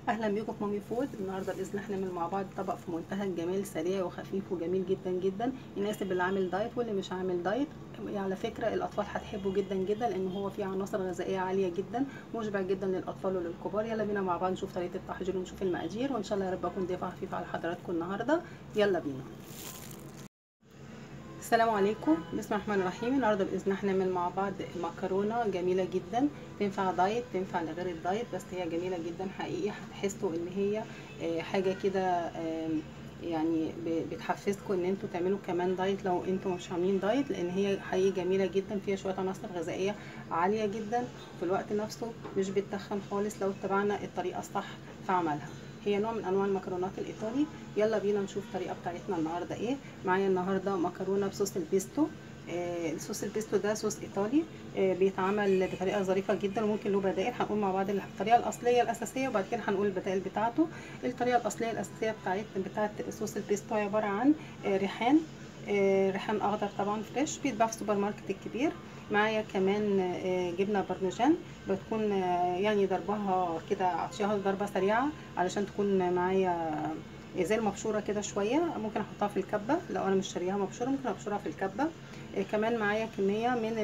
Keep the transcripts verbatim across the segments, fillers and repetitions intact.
اهلا بيكم في مامي فود. النهارده باذن الله هنعمل مع بعض طبق في منتهى الجمال، سريع وخفيف وجميل جدا جدا، يناسب اللي عامل دايت واللي مش عامل دايت. على فكره الاطفال هتحبه جدا جدا لان هو فيه عناصر غذائيه عاليه جدا، مشبع جدا للاطفال وللكبار. يلا بينا مع بعض نشوف طريقه التحضير ونشوف المقادير، وان شاء الله يا رب اكون ضيفه خفيفه على حضراتكم النهارده. يلا بينا. السلام عليكم، بسم الله الرحمن الرحيم. النهارده باذن الله هنعمل مع بعض مكرونه جميله جدا، تنفع دايت تنفع لغير الدايت، بس هي جميله جدا حقيقي. هتحسوا ان هي حاجه كده يعني بتحفزكم ان انتوا تعملوا كمان دايت لو انتوا مش عاملين دايت، لان هي حقيقي جميله جدا، فيها شويه عناصر غذائيه عاليه جدا، في الوقت نفسه مش بتتخن خالص لو اتبعنا الطريقه الصح في عملها. هي نوع من انواع المكرونات الايطالي. يلا بينا نشوف الطريقه بتاعتنا النهارده ايه. معايا النهارده مكرونه بصوص البيستو. آه صوص البيستو ده صوص ايطالي، آه بيتعمل بطريقه ظريفه جدا وممكن له بدائل. هنقول مع بعض الطريقه الاصليه الاساسيه وبعد كده هنقول البدائل بتاعته. الطريقه الاصليه الاساسيه بتاعت بتاعت صوص البيستو عباره عن آه ريحان، آه ريحان اخضر طبعا فريش، بيتباع في السوبر ماركت الكبير. معايا كمان آه جبنه بارميجان، بتكون آه يعني ضربها كده، عطشيها ضربه سريعه علشان تكون معايا زي المبشوره كده شويه. ممكن احطها في الكبه، لو انا مش شاريها مبشوره ممكن ابشرها في الكبه. آه كمان معايا كميه من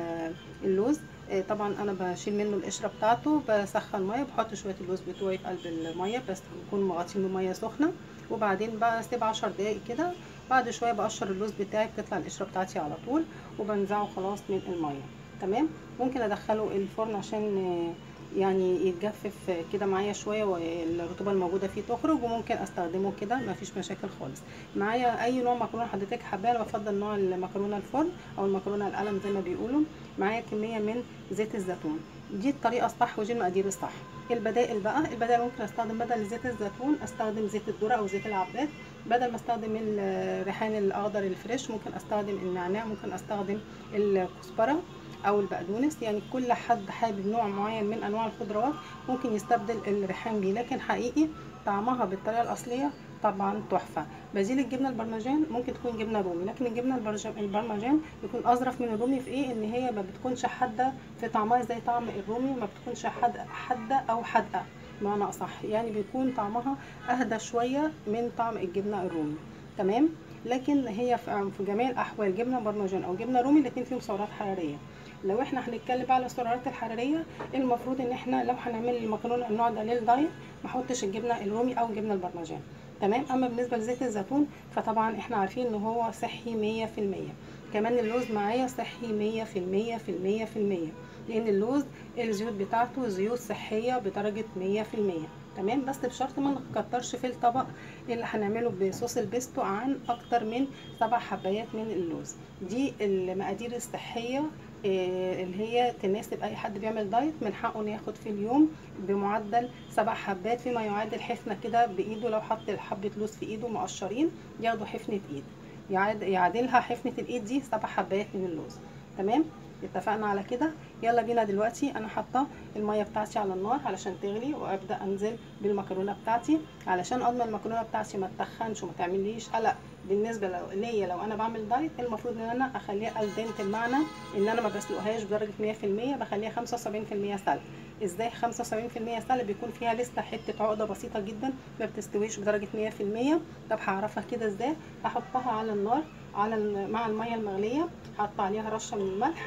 اللوز. آه طبعا انا بشيل منه القشره بتاعته، بسخن ميه، بحط شويه اللوز بتوعي في قلب الميه بس بكون مغطين بميه سخنه، وبعدين بسيب عشر دقايق كده. بعد شويه بقشر اللوز بتاعي، بتطلع القشره بتاعتي على طول، وبنزعه خلاص من الميه. تمام. ممكن ادخله الفرن عشان آه يعني يتجفف كده معايا شويه والرطوبه الموجوده فيه تخرج، وممكن استخدمه كده مفيش مشاكل خالص. معايا اي نوع مكرونه حضرتك حباه، انا بفضل نوع المكرونه الفرن او المكرونه القلم زي ما بيقولوا. معايا كميه من زيت الزيتون. دي الطريقه الصح ودي المقادير الصح. البدائل بقى، البدائل ممكن استخدم بدل زيت الزيتون استخدم زيت الذره او زيت العباد. بدل ما استخدم الريحان الاخضر الفريش ممكن استخدم النعناع، ممكن استخدم الكزبره او البقدونس. يعني كل حد حابب نوع معين من انواع الخضروات ممكن يستبدل الريحان بيه، لكن حقيقي طعمها بالطريقه الاصليه طبعا تحفه. بديل الجبنه البرمجان ممكن تكون جبنه رومي، لكن الجبنه البرمجان بيكون اظرف من الرومي في ايه؟ ان هي ما بتكونش حاده في طعمها زي طعم الرومي، ما بتكونش حاده حاده او حادقه بمعنى اصح، يعني بيكون طعمها اهدى شويه من طعم الجبنه الرومي. تمام. لكن هي في جميع الاحوال جبنه برمجان او جبنه رومي الاثنين فيهم سعرات حراريه. لو احنا هنتكلم بقى على السعرات الحراريه، المفروض ان احنا لو هنعمل المكرونه النوع ده للدايت ما احطش الجبنه الرومي او الجبنه البرمجان. تمام. اما بالنسبه لزيت الزيتون فطبعا احنا عارفين ان هو صحي مية في المية. كمان اللوز معايا صحي مية في المية في المية في المية، لان اللوز الزيوت بتاعته زيوت صحيه بدرجه مية في المية. تمام. بس بشرط ما نكترش في الطبق اللي هنعمله بصوص البيستو عن اكتر من سبع حبايات من اللوز. دي المقادير الصحيه اللي هي تناسب اي حد بيعمل دايت، من حقه انه ياخد في اليوم بمعدل سبع حبات، فيما يعادل حفنه كده بايده. لو حط حبه لوز في ايده مقشرين ياخدوا حفنه ايد، يعادلها حفنه الايد دي سبع حبات من اللوز. تمام. اتفقنا على كده. يلا بينا دلوقتي. انا حاطه الميه بتاعتي على النار علشان تغلي، وابدا انزل بالمكرونه بتاعتي علشان اضمن المكرونه بتاعتي ما تتخنش وما تعمليش قلق. بالنسبه لو ليا لو انا بعمل دايت المفروض ان انا اخليها الدنت، بمعنى ان انا ما بسلقهاش بدرجه مية في المية، بخليها خمسة وسبعين في المية سلق. ازاي خمسة وسبعين في المية سلق؟ بيكون فيها لسه حته عقده بسيطه جدا ما بتستويش بدرجه مية في المية. طب هعرفها كده ازاي؟ احطها على النار على مع الميه المغليه، حاطه عليها رشه من الملح،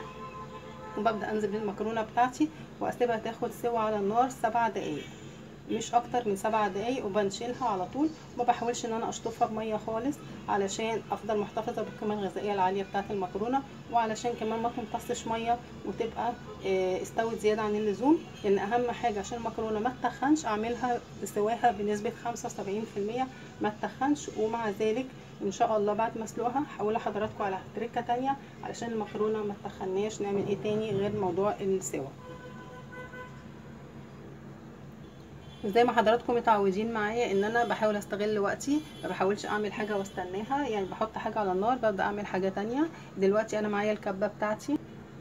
وببدا انزل بالمكرونه بتاعتي واسيبها تاخد سوا على النار سبع دقايق، مش اكتر من سبع دقايق، وبنشيلها على طول. ما بحاولش ان انا اشطفها بميه خالص علشان افضل محتفظه بالقيمه الغذائيه العاليه بتاعه المكرونه، وعلشان كمان ما تمتصش ميه وتبقى استوت زياده عن اللزوم. لان اهم حاجه عشان المكرونه ما تتخنش اعملها سواها بنسبه خمسة وسبعين في المية ما تتخنش. ومع ذلك ان شاء الله بعد ما اسلقها هقول لحضراتكم على تركه تانية علشان المكرونه ما تتخناش. نعمل ايه تاني غير موضوع السوا؟ زي ما حضراتكم متعودين معايا ان انا بحاول استغل وقتي، ما بحاولش اعمل حاجه واستناها، يعني بحط حاجه على النار ببدا اعمل حاجه تانية. دلوقتي انا معايا الكبه بتاعتي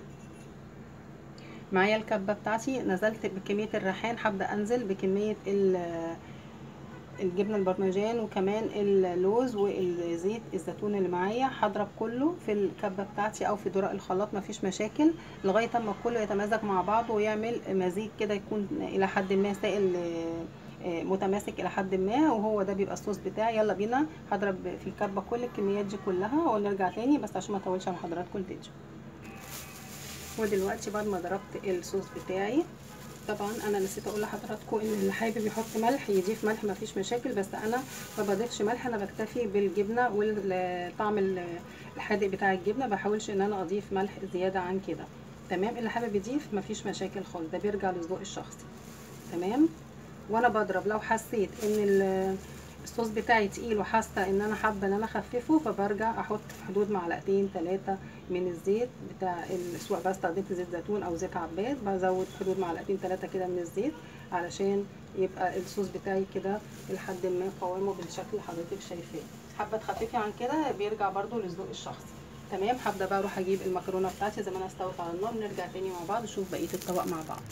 معايا الكبه بتاعتي نزلت بكميه الريحان، هبدا انزل بكميه الجبنه البرمجان وكمان اللوز والزيت الزيتون اللي معايا. هضرب كله في الكبه بتاعتي او في درق الخلاط، مفيش مشاكل، لغايه اما كله يتمازج مع بعضه ويعمل مزيج كده يكون الى حد ما سائل متماسك الى حد ما، وهو ده بيبقى الصوص بتاعي. يلا بينا هضرب في الكبه كل الكميات دي كلها ونرجع تاني، بس عشان ما اطولش على حضراتكم الفيديو. ودلوقتي بعد ما ضربت الصوص بتاعي، طبعا انا نسيت اقول لحضراتكم ان اللي حابب يحط ملح يضيف ملح، مفيش مشاكل، بس انا ما بضيفش ملح، انا بكتفي بالجبنه والطعم الحادق بتاع الجبنه، بحاولش ان انا اضيف ملح زياده عن كده. تمام، اللي حابب يضيف مفيش مشاكل خالص، ده بيرجع للذوق الشخصي. تمام، وانا بضرب لو حسيت ان الصوص بتاعي تقيل وحاسه ان انا حابه ان انا اخففه، فبرجع احط في حدود معلقتين ثلاثه من الزيت بتاع، سواء بقى استخدمت زيت زيتون او زيت عباد، بزود في حدود معلقتين ثلاثه كده من الزيت علشان يبقى الصوص بتاعي كده لحد ما قوامه بالشكل اللي حضرتك شايفاه. حابه تخففي عن كده بيرجع برده للذوق الشخصي. تمام، هبدا بقى اروح اجيب المكرونه بتاعتي زي ما انا استوت على النار، نرجع تاني مع بعض نشوف بقيه الطبق مع بعض.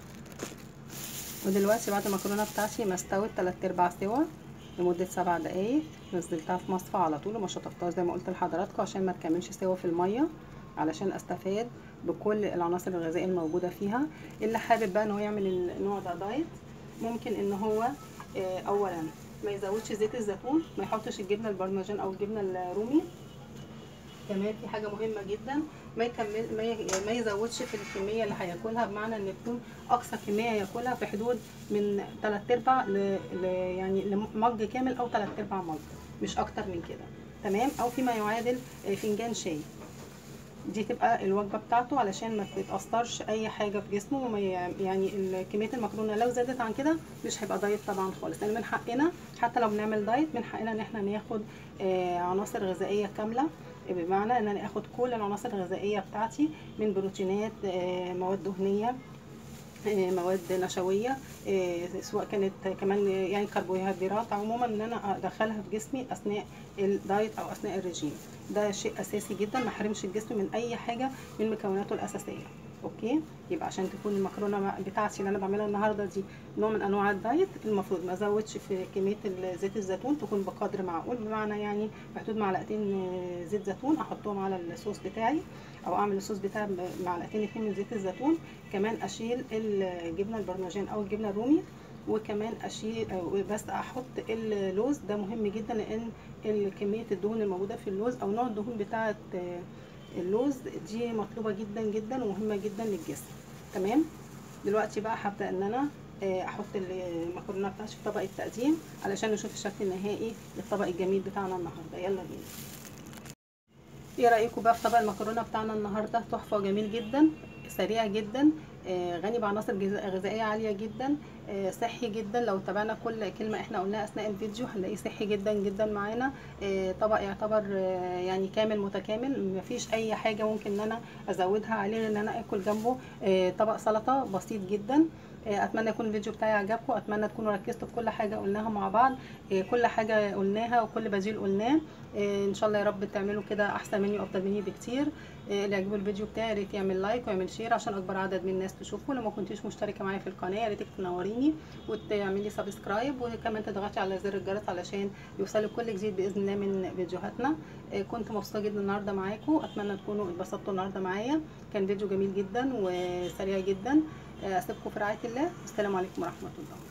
ودلوقتي بعد المكرونه بتاعتي ما استوت تلات ارباع سوا لمده سبع دقايق، نزلتها في مصفى على طول وما شطفتهاش زي ما قلت لحضراتكم عشان ما تكملش سوا في الميه، علشان استفاد بكل العناصر الغذائيه الموجوده فيها. اللي حابب بقى ان هو يعمل النوع ده دايت، ممكن ان هو اولا ما يزودش زيت الزيتون، ما يحطش الجبنه البرمجان او الجبنه الرومي. كمان في حاجه مهمه جدا، ما يكمل ما يزودش في الكميه اللي هياكلها، بمعنى ان يكون اقصى كميه ياكلها في حدود من تلات ارباع ل... ل... يعني لمج كامل او تلات ارباع مج، مش اكتر من كده. تمام، او فيما يعادل فنجان شاي. دي تبقى الوجبه بتاعته علشان ما تتاثرش اي حاجه في جسمه، وما يعني كميه المكرونه لو زادت عن كده مش هيبقى دايت طبعا خالص، لان من حقنا حتى لو بنعمل دايت من حقنا ان احنا ناخد عناصر غذائيه كامله، بمعنى ان انا اخد كل العناصر الغذائيه بتاعتي من بروتينات، مواد دهنيه، مواد نشويه، سواء كانت كمان يعني كربوهيدرات، عموما ان انا ادخلها في جسمي اثناء الدايت او اثناء الرجيم. ده شيء اساسي جدا، ما احرمش الجسم من اي حاجه من مكوناته الاساسيه. اوكي، يبقى عشان تكون المكرونه بتاعتي اللي انا بعملها النهارده دي نوع من انواع الدايت، المفروض ما ازودش في كميه زيت الزيتون، تكون بقدر معقول، بمعنى يعني في حدود معلقتين زيت زيتون احطهم على الصوص بتاعي، او اعمل الصوص بتاعي معلقتين اتنين من زيت الزيتون. كمان اشيل الجبنه البرمجان او الجبنه الرومي، وكمان اشيل بس احط اللوز، ده مهم جدا لان كميه الدهون الموجوده في اللوز او نوع الدهون بتاعه اللوز دي مطلوبه جدا جدا ومهمه جدا للجسم. تمام، دلوقتي بقى هبدا ان انا احط المكرونه بتاعتي في طبق التقديم علشان نشوف الشكل النهائي للطبق الجميل بتاعنا النهارده. يلا بينا. ايه رايكم بقى في طبق المكرونه بتاعنا النهارده؟ تحفه وجميل جدا، سريع جدا، غني بعناصر غذائيه عاليه جدا، صحي جدا. لو تابعنا كل كلمه احنا قلناها اثناء الفيديو هنلاقيه صحي جدا جدا معانا. طبق يعتبر يعني كامل متكامل، مفيش اي حاجه ممكن ان انا ازودها عليه غير ان انا اكل جنبه طبق سلطه بسيط جدا. اتمنى يكون الفيديو بتاعي عجبكم، اتمنى تكونوا ركزتوا في كل حاجه قلناها مع بعض، كل حاجه قلناها وكل بديل قلناه. ان شاء الله يا رب تعملوا كده احسن مني وافضل مني بكتير. اللي عجبه الفيديو بتاعي يا ريت يعمل لايك ويعمل شير عشان اكبر عدد من الناس تشوفه. لو ما كنتيش مشتركه معايا في القناه يا ريتك تنوريني وتعملي سبسكرايب، وكمان تضغطي على زر الجرس علشان يوصلك كل جديد باذن الله من فيديوهاتنا. كنت مبسوطه جدا النهارده معاكم، اتمنى تكونوا اتبسطتوا النهارده معايا، كان فيديو جميل جدا وسريع جدا. اسيبكم في رعايه الله، والسلام عليكم ورحمه الله.